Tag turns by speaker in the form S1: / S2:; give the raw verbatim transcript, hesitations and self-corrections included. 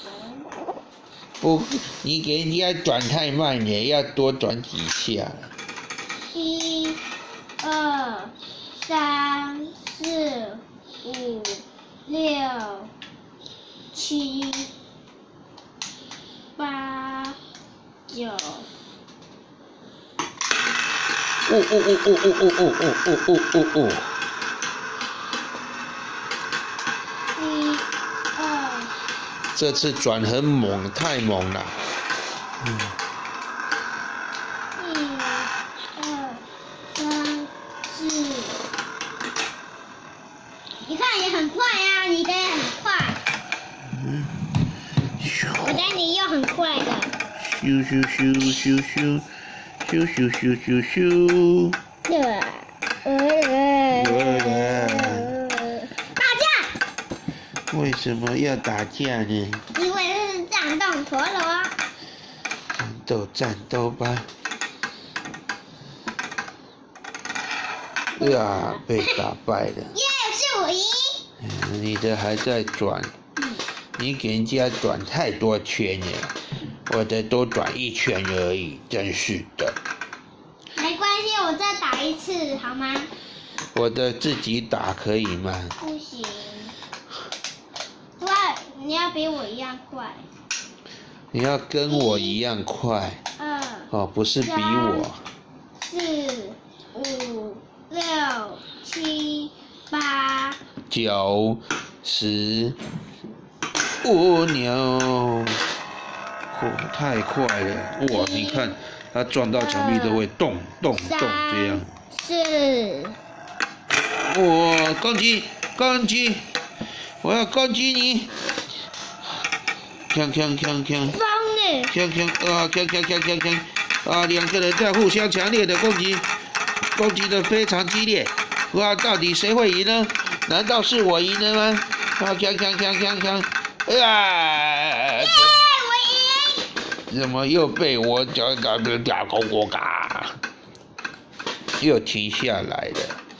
S1: 不，你给人家转太慢了，要多转几下。
S2: 一、二、三、四、五、六、七、八、九。
S1: 哦哦哦哦哦哦哦哦哦哦哦！
S2: 一、二。
S1: 这次转很猛，太猛了。嗯。
S2: 一、二、三、四。你看也很快啊，你的也很快。
S1: 嗯。
S2: 我的你又很快的。
S1: 咻咻咻咻咻。咻咻咻咻咻！
S2: 对，打架！
S1: 为什么要打架呢？
S2: 因为这是战斗陀螺。
S1: 战斗战斗吧！呀，被打败了。
S2: 耶，是我赢。
S1: 嗯，你的还在转，你给人家转太多圈了。我的多转一圈而已，真是的。
S2: 没关系，我再打一次好吗？
S1: 我的自己打可以吗？
S2: 不行。对，你要比我一样快。
S1: 你要跟我一样快。
S2: 二。
S1: 哦，不是比我。
S2: 四、五、六、七、八、
S1: 九、十。蜗牛。哦，太快了！哇，你看，它撞到墙壁都会动动动这样。
S2: 是。
S1: 哇，攻击攻击！我要攻击你！锵锵锵锵！
S2: 疯了！
S1: 锵锵啊！锵锵锵锵锵！啊，两个人在互相强烈的攻击，攻击的非常激烈。哇，到底谁会赢呢？难道是我赢了吗？啊，锵锵锵锵锵！啊！怎么又被我讲打打打打打，又停下来了？